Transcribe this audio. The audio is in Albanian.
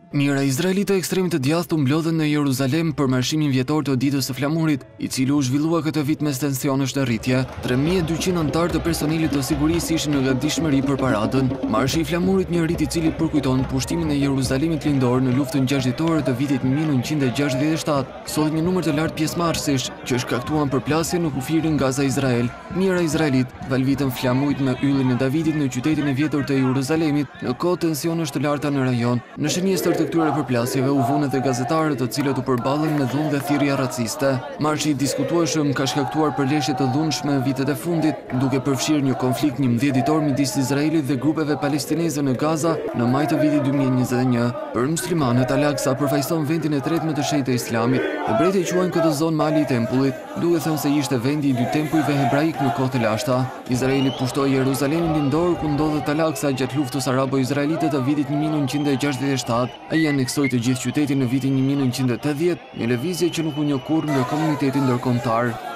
Mira izraelitë ekstremit të djathtë u mblodhen në Jeruzalem për marshimin vjetor të ditës së flamurit, i cili u zhvillua këtë vit mes tensionesh të rritje. 3200 anëtar të personelit të sigurisë ishin në gatishmëri për paradën. Marshi i flamurit, një rit i cili përkujton pushtimin e Jeruzalemit lindor në luftën 6 ditore të vitit 1967, solli një numër të lartë pjesëmarrësish që shkaktuan përplasje në kufirin Gaza-Izrael. Mira izraelit valvitën flamujt me yllin e Davidit në qytetin e vjetër të Jeruzalemit, në kohë tensionesh të larta në rajon. Në shënjestër të këtyre përplasjeve u vunë edhe gazetarët të cilët u përballën me dhunë dhe thirrje raciste. Marshi i diskutueshëm ka shkaktuar përleshje të dhunshme në vitet e fundit, duke përfshirë një konflikt 11 ditor midis Izraelit dhe grupeve palestineze në Gaza në maj të vitit 2021. Për muslimanët, Al-Aqsa përfaqëson vendin e tretë më të shenjtë të Islamit. Hebrejtë e quajnë këtë zonë mali i tempullit, duke thënë se ishte vendi i dy tempujve hebraik në kohë të lashta. Izraeli pushtoi Jeruzalemin lindor ku ndodhet Al-Aqsa gjatë luftës arabo-izraelite të vitit 1967. Ai aneksoi të gjithë qytetin në vitin 1980, një lëvizje që nuk u njoh kurrë nga komuniteti ndërkombëtar.